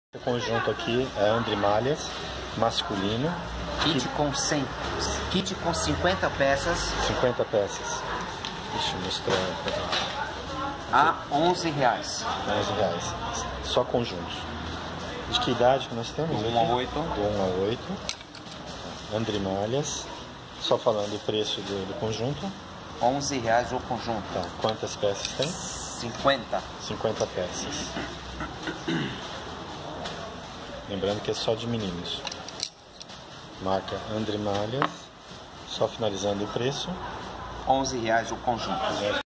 O conjunto aqui é André Malhas, masculino. Kit com 50 peças. 50 peças. Deixa eu mostrar. A R$11. R$11. Só conjuntos. De que idade que nós temos? Do 1 a 8. Do 1 a 8. André Malhas. Só falando o preço do conjunto. R$11 o conjunto. Tá. Quantas peças tem? 50. 50 peças. Lembrando que é só de meninos. Marca André Malhas. Só finalizando o preço. R$11 o conjunto.